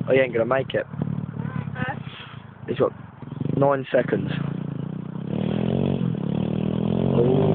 Oh, you ain't gonna make it. He's got 9 seconds. Oh.